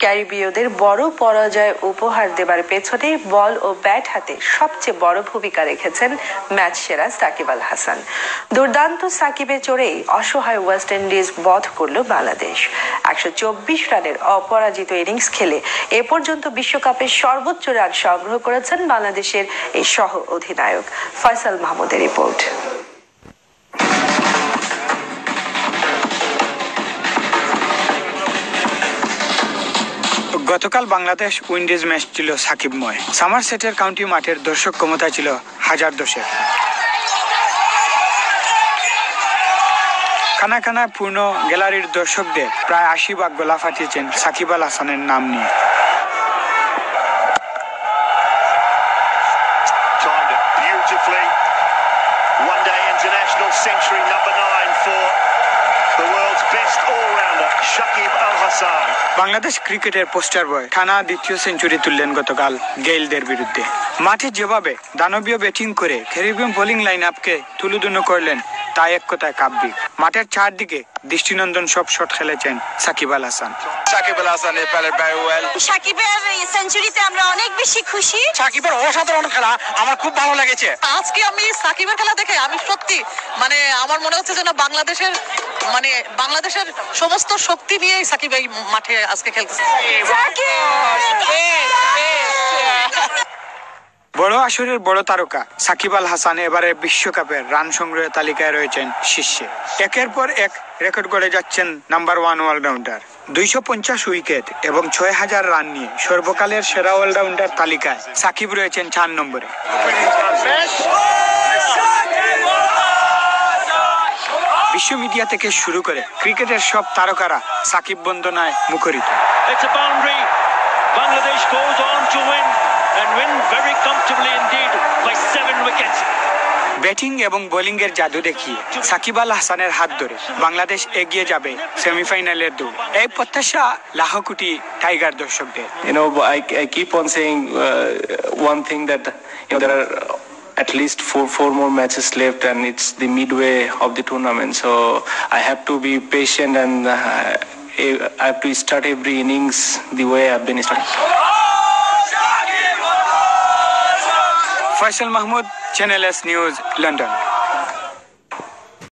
ক্যারিবীয়দের বড় পরাজয় উপহার দেবার পেছনে বল ও ব্যাট হাতে সবচেয়ে বড় ভূমিকা রেখেছেন ম্যাচ সেরা সাকিব আল হাসান। দুর্দান্ত সাকিবে চড়েই অসহায় ওয়েস্ট ইন্ডিজ বধ করল বাংলাদেশ। 124 রানের অপরাজিত ইনিংস খেলে এ পর্যন্ত বিশ্বকাপের সর্বোচ্চ রান সংগ্রহ করেছেন বাংলাদেশের এই সহ অধিনায়ক। ফয়সাল মাহমুদের রিপোর্ট। গতকাল বাংলাদেশ উইন্ডিজ ম্যাচ ছিল সাকিবময়। সামারসেটের কাউন্টি মাঠের দর্শক ক্ষমতা ছিল 1010। খানা খানা পূর্ণ গ্যালারির দর্শকদের প্রায় 80 ভাগ গলা ফাটিয়েছেন সাকিব আল হাসানের নাম নিয়ে। বাংলাদেশ ক্রিকেটের পোস্টার বয় টানা দ্বিতীয় সেঞ্চুরি তুললেন গতকাল গেইলদের বিরুদ্ধে। মাঠে যেভাবে দানবীয় ব্যাটিং করে ক্যারিবিয়ান বোলিং লাইন আপকে তুলুদুনু করলেন তা এক কথায় কাব্যিক। মাঠের চারদিকে দৃষ্টিনন্দন সব শট খেলেছেন সাকিব আল হাসান। সাকিবের সেঞ্চুরিতে আমরা অনেক বেশি খুশি। সাকিবের অসাধারণ খেলা আমার খুব ভালো লেগেছে। আজকে আমি সাকিবের খেলা দেখে আমি সত্যি আমার মনে হচ্ছে যেন বাংলাদেশের সমস্ত শক্তি নিয়ে সাকিব এই মাঠে আজকে খেলতেছে। বড় আসরের বড় তারকা সাকিব আল হাসান এবারে বিশ্বকাপের রান সংগ্রহের তালিকায় রয়েছেন শীর্ষে। একের পর এক রেকর্ড করে যাচ্ছেন নাম্বার 1 অলরাউন্ডার। 250 উইকেট এবং 6000 রান নিয়ে সর্বকালের সেরা অলরাউন্ডার তালিকায় সাকিব রয়েছেন 4 নম্বরে। বিশ্ব মিডিয়া থেকে শুরু করে ক্রিকেটের সব তারকারা সাকিব বন্দনায় মুখরিত। Bangladesh goes on to win and win very comfortably indeed by 7 wickets. Batting এবং বোলিং এর জাদু দেখিয়ে সাকিব আল হাসানের হাত ধরে বাংলাদেশ এগিয়ে যাবে সেমিফাইনালের দৌড়ে। এই প্রত্যাশা লাখো কোটি টাইগার দর্শকদের। I keep on saying one thing that there are at least four more matches left and it's the midway of the tournament, so I have to be patient and I have to start every innings the way I've been starting. Faisal Mahmood, Channel S News, London.